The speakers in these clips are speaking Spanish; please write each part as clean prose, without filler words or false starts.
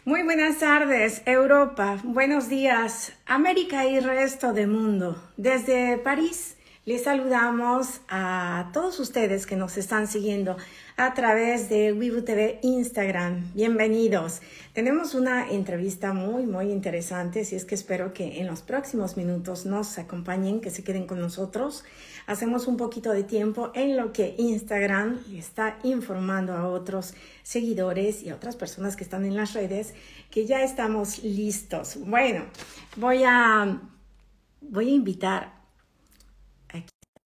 Muy buenas tardes, Europa. Buenos días, América y resto del mundo. Desde París les saludamos a todos ustedes que nos están siguiendo a través de Weibo TV Instagram. Bienvenidos. Tenemos una entrevista muy interesante, así es que espero que en los próximos minutos nos acompañen, que se queden con nosotros. Hacemos un poquito de tiempo en lo que Instagram está informando a otros seguidores y a otras personas que están en las redes que ya estamos listos. Bueno, voy a invitar aquí.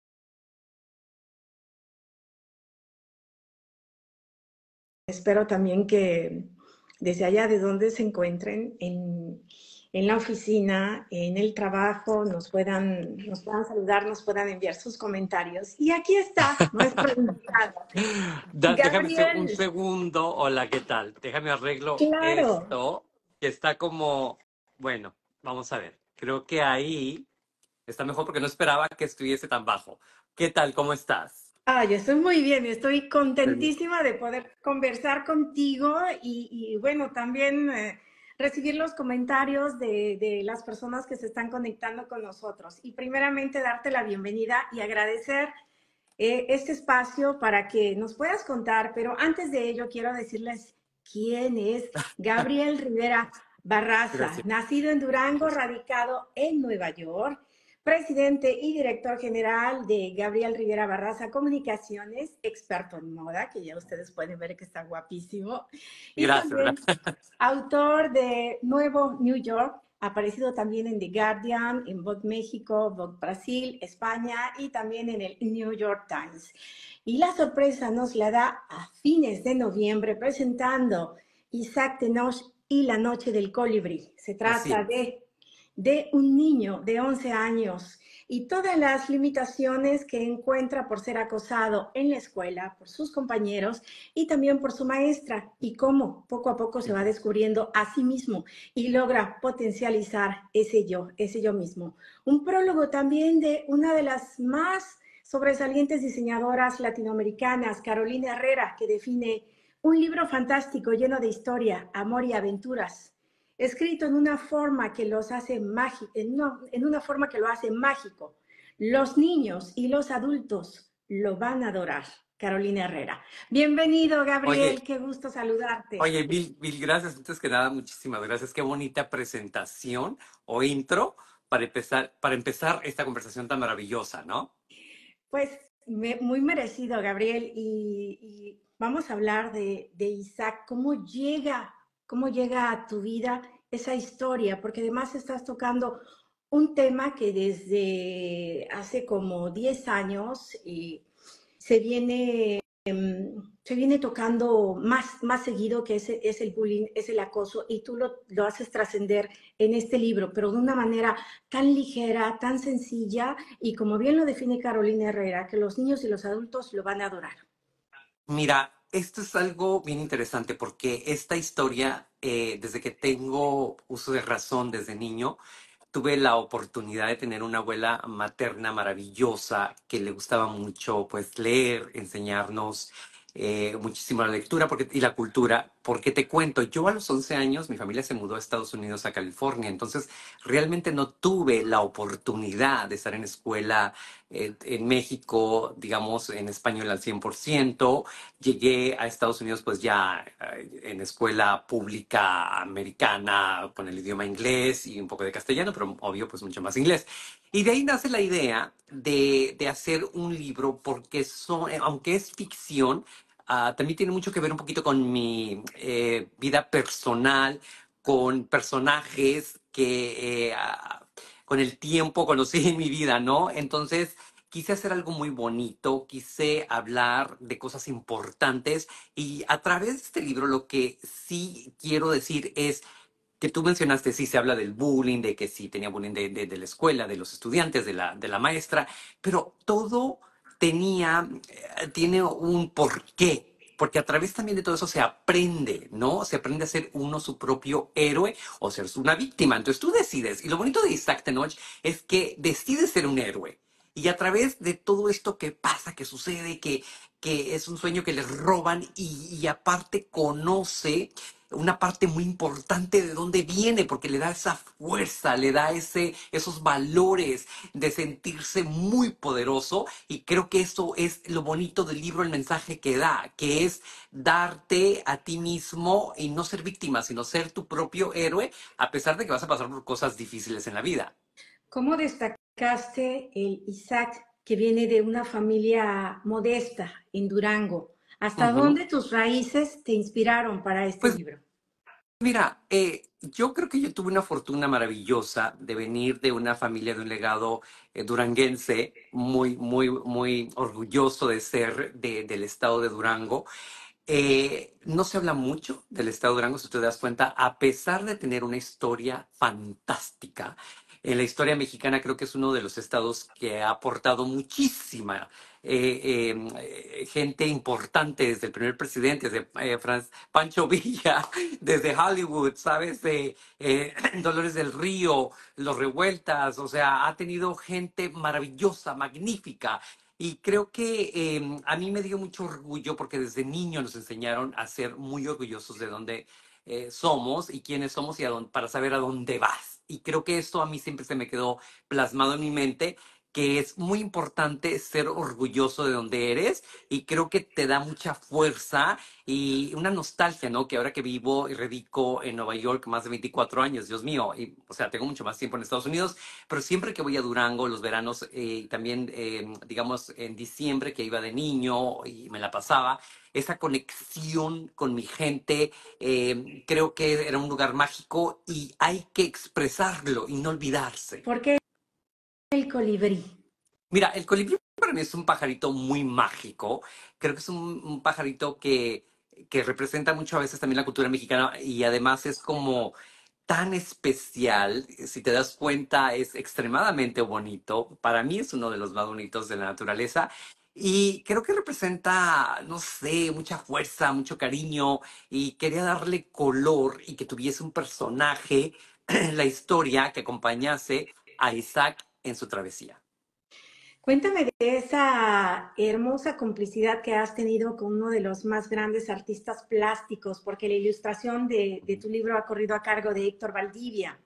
Espero también que desde allá de donde se encuentren, en la oficina, en el trabajo, nos puedan saludar, nos puedan enviar sus comentarios. Y aquí está nuestro invitado, Déjame un Gabriel. segundo. Hola, ¿qué tal? Déjame arreglo Claro. esto, que está como... Bueno, vamos a ver. Creo que ahí está mejor porque no esperaba que estuviese tan bajo. ¿Qué tal? ¿Cómo estás? Yo estoy muy bien, estoy Bien. contentísima de poder conversar contigo y bueno, también recibir los comentarios de las personas que se están conectando con nosotros. Y primeramente darte la bienvenida y agradecer este espacio para que nos puedas contar, pero antes de ello quiero decirles quién es Gabriel Rivera Barraza, Gracias. nacido en Durango, radicado en Nueva York, presidente y director general de Gabriel Rivera Barraza Comunicaciones, experto en moda, que ya ustedes pueden ver que está guapísimo, y Gracias. también autor de Nuevo New York, aparecido también en The Guardian, en Vogue México, Vogue Brasil, España y también en el New York Times. Y la sorpresa nos la da a fines de noviembre presentando Isaac Tenoch y la noche del colibrí. Se Así trata es. de un niño de 11 años y todas las limitaciones que encuentra por ser acosado en la escuela, por sus compañeros y también por su maestra, y cómo poco a poco se va descubriendo a sí mismo y logra potencializar ese yo mismo. Un prólogo también de una de las más sobresalientes diseñadoras latinoamericanas, Carolina Herrera, que define un libro fantástico lleno de historia, amor y aventuras, escrito en una forma que los hace mágico, en una forma que lo hace mágico. Los niños y los adultos lo van a adorar. Carolina Herrera. Bienvenido, Gabriel, Oye, qué gusto saludarte. oye, Bill, gracias. Antes que nada, muchísimas gracias. Qué bonita presentación o intro para empezar esta conversación tan maravillosa, ¿no? Pues muy merecido, Gabriel, y vamos a hablar de Isaac, cómo llega a tu vida esa historia, porque además estás tocando un tema que desde hace como 10 años se viene se viene tocando más seguido, que es el bullying, es el acoso, y tú lo haces trascender en este libro, pero de una manera tan ligera, tan sencilla, y como bien lo define Carolina Herrera, que los niños y los adultos lo van a adorar. Mira, esto es algo bien interesante porque esta historia, desde que tengo uso de razón desde niño, tuve la oportunidad de tener una abuela materna maravillosa que le gustaba mucho pues leer, enseñarnos muchísimo la lectura y la cultura, porque te cuento, yo a los 11 años mi familia se mudó a Estados Unidos, a California, entonces realmente no tuve la oportunidad de estar en escuela en México, digamos, en español al 100%. Llegué a Estados Unidos pues ya en escuela pública americana con el idioma inglés y un poco de castellano, pero obvio pues mucho más inglés. Y de ahí nace la idea de hacer un libro porque aunque es ficción, también tiene mucho que ver un poquito con mi vida personal, con personajes que con el tiempo conocí en mi vida, ¿no? Entonces quise hacer algo muy bonito, quise hablar de cosas importantes y a través de este libro lo que sí quiero decir es que tú mencionaste, sí se habla del bullying, de que sí tenía bullying de la escuela, de los estudiantes, de la maestra, pero todo tiene un porqué. Porque a través también de todo eso se aprende, ¿no? Se aprende a ser uno su propio héroe o ser una víctima. Entonces tú decides. Y lo bonito de Isaac Tenoch es que decides ser un héroe. Y a través de todo esto que pasa, que sucede, que es un sueño que les roban y aparte conoce una parte muy importante de dónde viene, porque le da esa fuerza, le da esos valores de sentirse muy poderoso. Y creo que eso es lo bonito del libro, el mensaje que da, que es darte a ti mismo y no ser víctima, sino ser tu propio héroe, a pesar de que vas a pasar por cosas difíciles en la vida. ¿Cómo destacaste el Isaac que viene de una familia modesta en Durango? ¿Hasta Ujú. dónde tus raíces te inspiraron para este Pues libro? mira, yo creo que yo tuve una fortuna maravillosa de venir de una familia de un legado duranguense, muy, muy, muy orgulloso de ser del estado de Durango. No se habla mucho del estado de Durango, si te das cuenta, a pesar de tener una historia fantástica. En la historia mexicana creo que es uno de los estados que ha aportado muchísima gente importante, desde el primer presidente, desde Pancho Villa, desde Hollywood, ¿sabes? Dolores del Río, Los Revueltas, o sea, ha tenido gente maravillosa, magnífica. Y creo que a mí me dio mucho orgullo porque desde niño nos enseñaron a ser muy orgullosos de dónde somos y quiénes somos y para saber a dónde vas. Y creo que esto a mí siempre se me quedó plasmado en mi mente, que es muy importante ser orgulloso de dónde eres, y creo que te da mucha fuerza y una nostalgia, ¿no? Que ahora que vivo y radico en Nueva York más de 24 años, Dios mío, y, o sea, tengo mucho más tiempo en Estados Unidos, pero siempre que voy a Durango, los veranos, también, digamos, en diciembre que iba de niño y me la pasaba, esa conexión con mi gente, creo que era un lugar mágico y hay que expresarlo y no olvidarse. ¿Por qué el colibrí? Mira, el colibrí para mí es un pajarito muy mágico. Creo que es un pajarito que representa mucho a veces también la cultura mexicana, y además es como tan especial. Si te das cuenta, es extremadamente bonito. Para mí es uno de los más bonitos de la naturaleza. Y creo que representa, no sé, mucha fuerza, mucho cariño. Y quería darle color y que tuviese un personaje, la historia que acompañase a Isaac en su travesía. Cuéntame de esa hermosa complicidad que has tenido con uno de los más grandes artistas plásticos, porque la ilustración de tu libro ha corrido a cargo de Héctor Valdivia.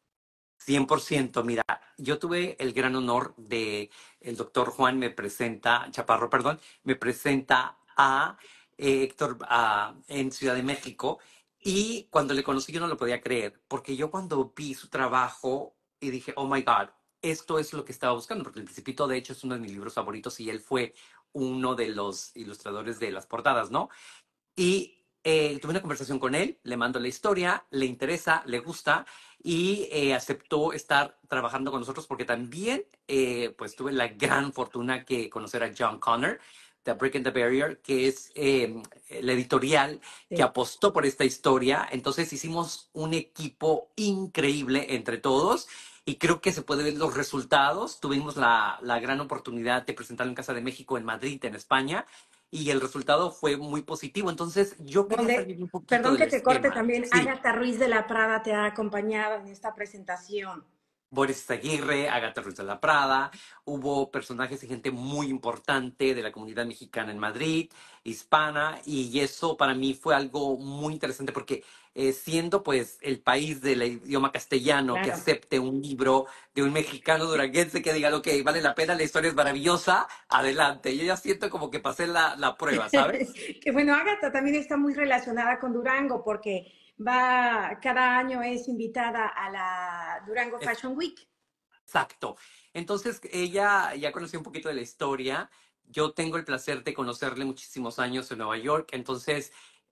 100%. Mira, yo tuve el gran honor de el doctor Juan Chaparro, perdón, me presenta a Héctor en Ciudad de México, y cuando le conocí yo no lo podía creer, porque yo cuando vi su trabajo y dije, oh my God, esto es lo que estaba buscando, porque El Principito de hecho es uno de mis libros favoritos y él fue uno de los ilustradores de las portadas, ¿no? Y tuve una conversación con él, le mando la historia, le interesa, le gusta, y aceptó estar trabajando con nosotros porque también pues tuve la gran fortuna que conocer a John Connor, de Breaking the Barrier, que es la editorial que Sí. apostó por esta historia. Entonces hicimos un equipo increíble entre todos. Y creo que se pueden ver los resultados. Tuvimos la gran oportunidad de presentarlo en Casa de México, en Madrid, en España, y el resultado fue muy positivo. Entonces, yo quería Donde, salir un poquito perdón del que te corte, esquema. también Sí, Agatha Ruiz de la Prada te ha acompañado en esta presentación. Boris Aguirre, Agatha Ruiz de la Prada, hubo personajes y gente muy importante de la comunidad mexicana en Madrid, hispana, y eso para mí fue algo muy interesante porque siendo pues el país del idioma castellano que Claro. acepte un libro de un mexicano duranguense que diga, ok, vale la pena, la historia es maravillosa, adelante. Yo ya siento como que pasé la prueba, ¿sabes? Que bueno, Agatha también está muy relacionada con Durango porque cada año es invitada a la Durango Fashion Week. Exacto. Entonces, ella ya conoció un poquito de la historia. Yo tengo el placer de conocerle muchísimos años en Nueva York. Entonces,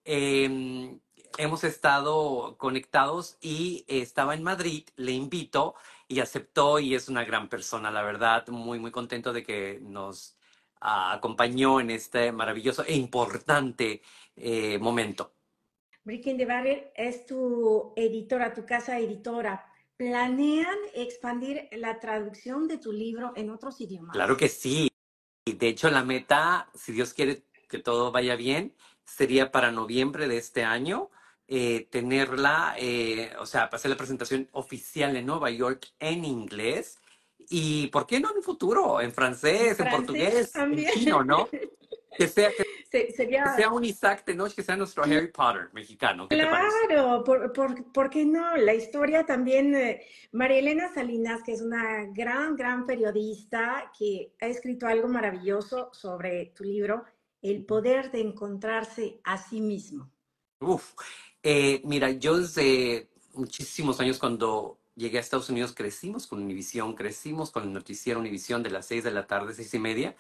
hemos estado conectados y estaba en Madrid, le invito y aceptó, y es una gran persona, la verdad. Muy, muy contento de que nos acompañó en este maravilloso e importante momento. Breaking the Barrier es tu editora, tu casa editora. ¿Planean expandir la traducción de tu libro en otros Claro idiomas? que sí. Y de hecho, la meta, si Dios quiere que todo vaya bien, sería para noviembre de este año tenerla, o sea, hacer la presentación oficial en Nueva York en inglés. Y ¿por qué no en un futuro? En En francés, en francés portugués, en también. chino, ¿no? Que Sería sea un Isaac Tenoch, que sea nuestro Harry Potter mexicano. ¿Qué te parece? claro, ¿por qué no? La historia también, María Elena Salinas, que es una gran periodista que ha escrito algo maravilloso sobre tu libro, El poder de encontrarse a sí mismo. Uf. Mira, yo desde muchísimos años cuando llegué a Estados Unidos crecimos con Univisión, crecimos con el noticiero Univisión de las 6 de la tarde, 6:30.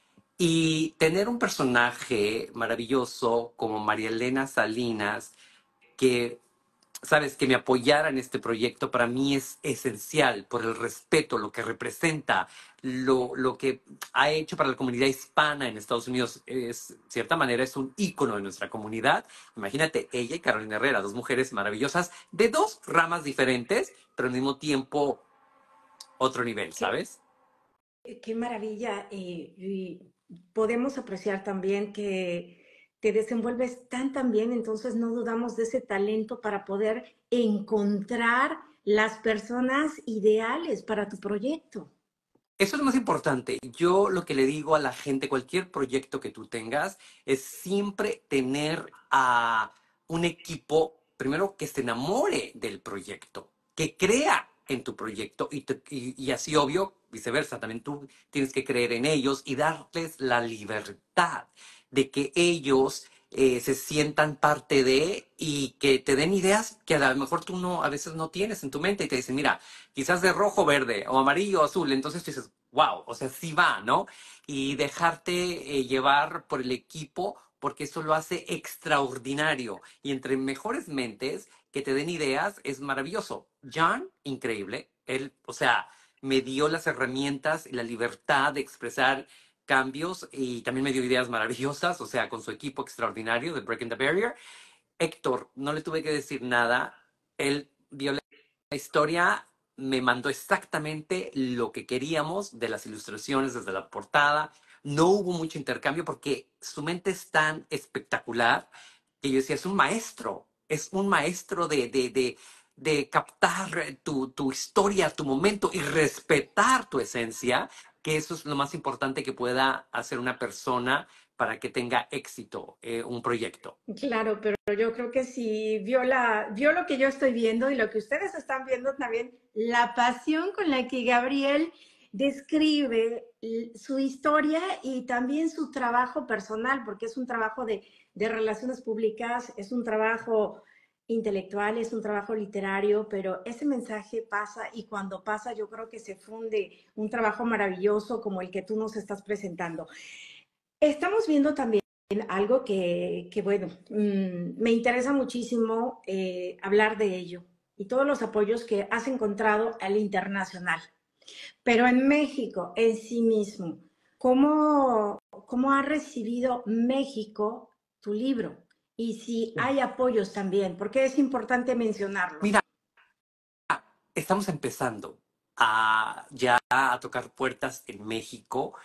Y tener un personaje maravilloso como María Elena Salinas, que, sabes, que me apoyara en este proyecto, para mí es esencial por el respeto, lo que representa, lo que ha hecho para la comunidad hispana en Estados Unidos. Es, de cierta manera, es un ícono de nuestra comunidad. Imagínate, ella y Carolina Herrera, dos mujeres maravillosas de dos ramas diferentes, pero al mismo tiempo otro nivel, Qué, ¿sabes? qué maravilla. Y podemos apreciar también que te desenvuelves tan bien, entonces no dudamos de ese talento para poder encontrar las personas ideales para tu proyecto. Eso es lo más importante. Yo lo que le digo a la gente, cualquier proyecto que tú tengas, es siempre tener a un equipo, primero, que se enamore del proyecto, que crea en tu proyecto y así, obvio, viceversa. También tú tienes que creer en ellos y darles la libertad de que ellos se sientan parte de y que te den ideas que a lo mejor tú no, a veces no tienes en tu mente y te dicen, mira, quizás de rojo, verde o amarillo, o azul. Entonces tú dices, wow, o sea, sí va, ¿no? Y dejarte llevar por el equipo, porque eso lo hace extraordinario. Y entre mejores mentes que te den ideas es maravilloso. John, increíble. Él, o sea, me dio las herramientas y la libertad de expresar cambios y también me dio ideas maravillosas, o sea, con su equipo extraordinario de Breaking the Barrier. Héctor, no le tuve que decir nada. Él vio la historia, me mandó exactamente lo que queríamos de las ilustraciones desde la portada. No hubo mucho intercambio porque su mente es tan espectacular que yo decía, es un maestro de captar tu historia, tu momento y respetar tu esencia, que eso es lo más importante que pueda hacer una persona para que tenga éxito un proyecto. Claro, pero yo creo que si vio lo que yo estoy viendo y lo que ustedes están viendo también, la pasión con la que Gabriel describe su historia y también su trabajo personal, porque es un trabajo de relaciones públicas, es un trabajo intelectual, es un trabajo literario, pero ese mensaje pasa y cuando pasa yo creo que se funde un trabajo maravilloso como el que tú nos estás presentando. Estamos viendo también algo bueno, me interesa muchísimo hablar de ello y todos los apoyos que has encontrado al internacional. Pero en México, en sí mismo, ¿cómo ha recibido México tu libro? Y si hay apoyos también, porque es importante Mira, mencionarlos. estamos empezando ya a tocar puertas en México.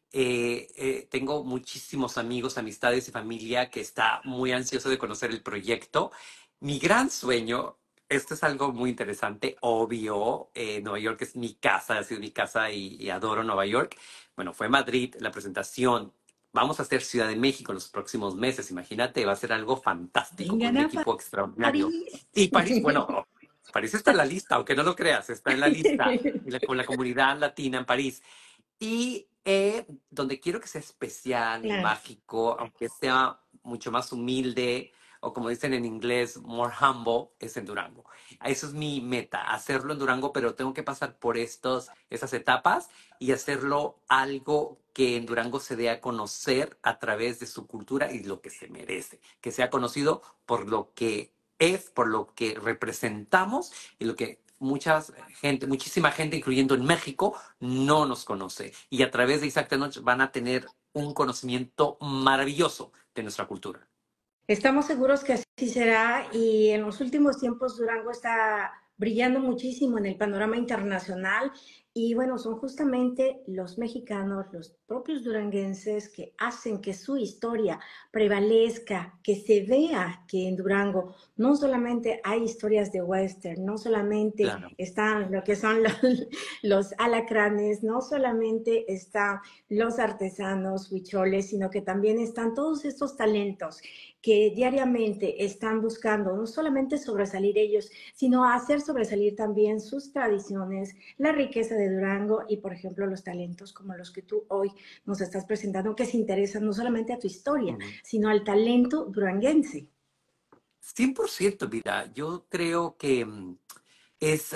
Tengo muchísimos amigos, amistades y familia que está muy ansioso de conocer el proyecto. Mi gran sueño, esto es algo muy interesante, obvio, Nueva York es mi casa, ha sido mi casa y adoro Nueva York. Bueno, fue Madrid la presentación. Vamos a hacer Ciudad de México en los próximos meses, imagínate, va a ser algo fantástico con Vengan un a equipo extraordinario. París. Y París, bueno, París está en la lista, aunque no lo creas, está en la lista con la comunidad latina en París. Y donde quiero que sea especial y Claro. mágico, aunque sea mucho más humilde, o como dicen en inglés, more humble, es en Durango. Eso es mi meta, hacerlo en Durango, pero tengo que pasar por esas etapas y hacerlo algo que en Durango se dé a conocer a través de su cultura y lo que se merece, que sea conocido por lo que es, por lo que representamos y lo que muchísima gente, incluyendo en México, no nos conoce. Y a través de Isaac Tenoch van a tener un conocimiento maravilloso de nuestra cultura. Estamos seguros que así será y en los últimos tiempos Durango está brillando muchísimo en el panorama internacional Y bueno, son justamente los mexicanos, los propios duranguenses, que hacen que su historia prevalezca, que se vea que en Durango no solamente hay historias de western, no solamente Claro. están lo que son los alacranes, no solamente están los artesanos, huicholes, sino que también están todos estos talentos que diariamente están buscando no solamente sobresalir ellos, sino hacer sobresalir también sus tradiciones, la riqueza de Durango y, por ejemplo, los talentos como los que tú hoy nos estás presentando, que se interesan no solamente a tu historia, Ujú. sino al talento duranguense. 100%, mira, yo creo que es,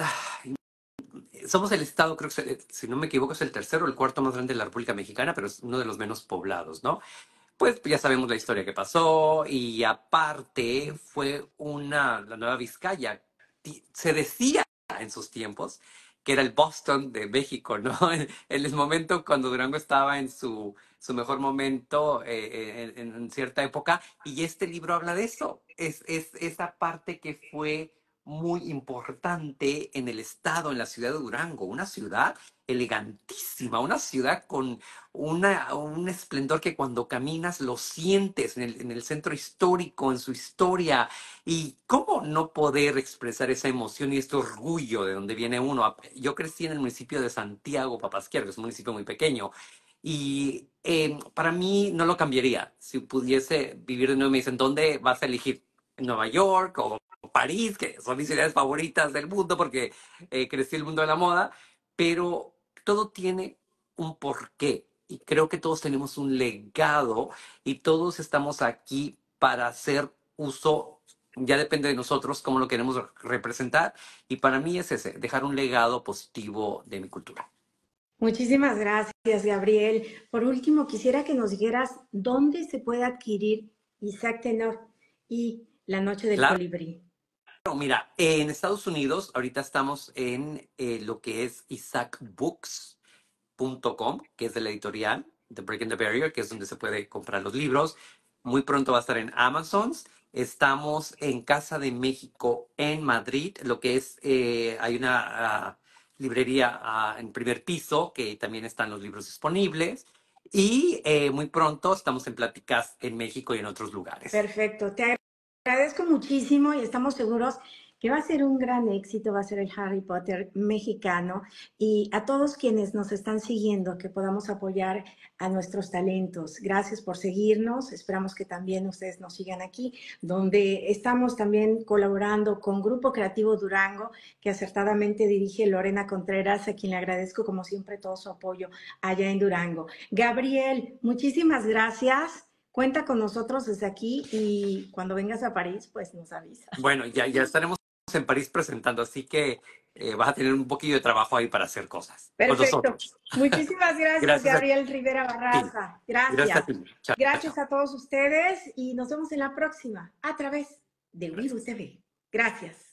somos el estado, creo que si no me equivoco, es el tercero o el cuarto más grande de la República Mexicana, pero es uno de los menos poblados, ¿no? Pues ya sabemos la historia que pasó y aparte fue la Nueva Vizcaya. Se decía en sus tiempos que era el Boston de México, ¿no? En el momento cuando Durango estaba en su mejor momento, en cierta época, y este libro habla de eso. Es esa parte que fue muy importante en el estado, en la ciudad de Durango, una ciudad elegantísima, una ciudad con un esplendor que cuando caminas lo sientes en el centro histórico, en su historia. ¿Y cómo no poder expresar esa emoción y este orgullo de donde viene uno? Yo crecí en el municipio de Santiago Papasquiaro, que es un municipio muy pequeño. Y para mí no lo cambiaría. Si pudiese vivir de nuevo, me dicen, ¿dónde vas a elegir? ¿Nueva York o París, que son mis ciudades favoritas del mundo porque crecí en el mundo de la moda? Pero todo tiene un porqué. Y creo que todos tenemos un legado y todos estamos aquí para hacer uso, ya depende de nosotros cómo lo queremos representar. Y para mí es ese, dejar un legado positivo de mi cultura. Muchísimas gracias, Gabriel. Por último, quisiera que nos dijeras dónde se puede adquirir Isaac Tenor y La Noche del Claro, Colibrí. mira, en Estados Unidos ahorita estamos en lo que es isaacbooks.com, que es de la editorial The Breaking the Barrier, que es donde se puede comprar los libros. Muy pronto va a estar en Amazon. Estamos en Casa de México en Madrid, lo que es, hay una librería en primer piso, que también están los libros disponibles. Y muy pronto estamos en pláticas en México y en otros lugares. Perfecto, te agradezco muchísimo y estamos seguros que va a ser un gran éxito, va a ser el Harry Potter mexicano y a todos quienes nos están siguiendo, que podamos apoyar a nuestros talentos. Gracias por seguirnos, esperamos que también ustedes nos sigan aquí, donde estamos también colaborando con Grupo Creativo Durango, que acertadamente dirige Lorena Contreras, a quien le agradezco como siempre todo su apoyo allá en Durango. Gabriel, muchísimas gracias. Cuenta con nosotros desde aquí y cuando vengas a París, pues nos avisas. Bueno, ya estaremos en París presentando, así que vas a tener un poquillo de trabajo ahí para hacer cosas con Perfecto. nosotros. Muchísimas gracias, Gracias a Gabriel Rivera ti. Barraza. Gracias a Gracias. ti. Chao, Gracias chao. a todos ustedes y nos vemos en la próxima a través de Wibu Gracias. TV. Gracias.